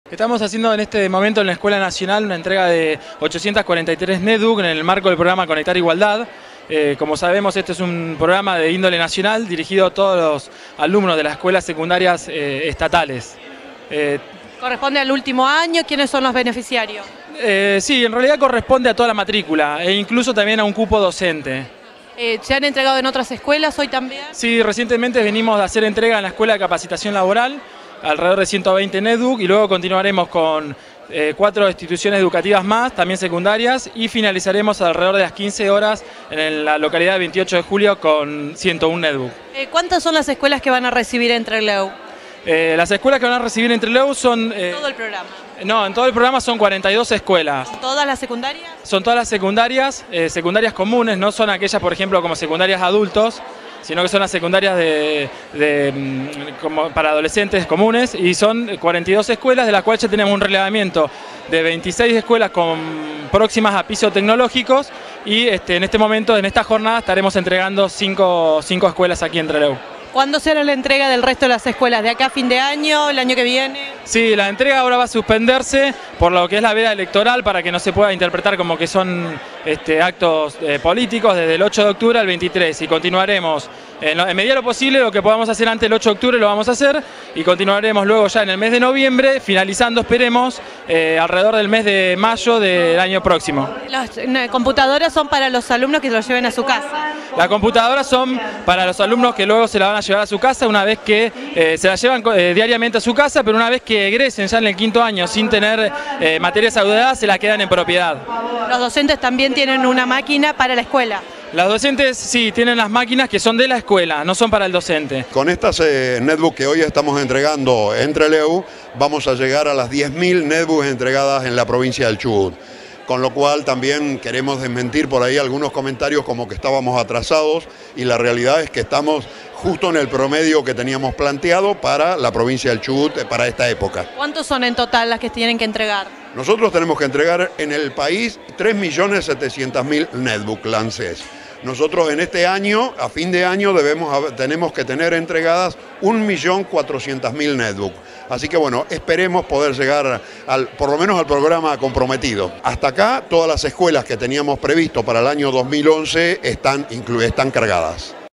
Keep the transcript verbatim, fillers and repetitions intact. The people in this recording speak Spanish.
Estamos haciendo en este momento en la Escuela Nacional una entrega de ochocientas cuarenta y tres netbook en el marco del programa Conectar Igualdad. Eh, como sabemos, este es un programa de índole nacional dirigido a todos los alumnos de las escuelas secundarias eh, estatales. Eh, ¿Corresponde al último año? ¿Quiénes son los beneficiarios? Eh, sí, en realidad corresponde a toda la matrícula e incluso también a un cupo docente. Eh, ¿Se han entregado en otras escuelas hoy también? Sí, recientemente venimos de hacer entrega en la Escuela de Capacitación Laboral, alrededor de ciento veinte netbook, y luego continuaremos con eh, cuatro instituciones educativas más, también secundarias, y finalizaremos alrededor de las quince horas en la localidad de veintiocho de julio con ciento uno netbook. Eh, ¿Cuántas son las escuelas que van a recibir Entre Leu? Eh, las escuelas que van a recibir Entre Leu son... Eh, ¿Todo el programa? No, en todo el programa son cuarenta y dos escuelas. ¿Todas las secundarias? Son todas las secundarias, eh, secundarias comunes, no son aquellas, por ejemplo, como secundarias adultos, sino que son las secundarias de, de, como para adolescentes comunes, y son cuarenta y dos escuelas, de las cuales ya tenemos un relevamiento de veintiséis escuelas con, próximas a pisos tecnológicos, y este, en este momento, en esta jornada, estaremos entregando cinco, cinco escuelas aquí en Entre Leu. ¿Cuándo será la entrega del resto de las escuelas? ¿De acá a fin de año, el año que viene? Sí, la entrega ahora va a suspenderse por lo que es la veda electoral, para que no se pueda interpretar como que son este, actos eh, políticos, desde el ocho de octubre al veintitrés, y continuaremos en, lo, en medida de lo posible. Lo que podamos hacer antes del ocho de octubre lo vamos a hacer, y continuaremos luego ya en el mes de noviembre, finalizando, esperemos, eh, alrededor del mes de mayo del año próximo. Las no, computadoras son para los alumnos que los lleven a su casa. Las computadoras son para los alumnos que luego se la van a llevar a su casa, una vez que eh, se la llevan eh, diariamente a su casa, pero una vez que egresen ya en el quinto año sin tener eh, materias adeudadas, se la quedan en propiedad. Los docentes también tienen una máquina para la escuela. Los docentes sí tienen las máquinas que son de la escuela, no son para el docente. Con estas eh, netbooks que hoy estamos entregando Entre Leu, vamos a llegar a las diez mil netbooks entregadas en la provincia del Chubut. Con lo cual también queremos desmentir por ahí algunos comentarios como que estábamos atrasados, y la realidad es que estamos justo en el promedio que teníamos planteado para la provincia del Chubut para esta época. ¿Cuántos son en total las que tienen que entregar? Nosotros tenemos que entregar en el país tres millones setecientos mil netbook lances. Nosotros en este año, a fin de año, debemos, tenemos que tener entregadas un millón cuatrocientos mil netbook. Así que bueno, esperemos poder llegar al, por lo menos al programa comprometido. Hasta acá, todas las escuelas que teníamos previsto para el año dos mil once están, están cargadas.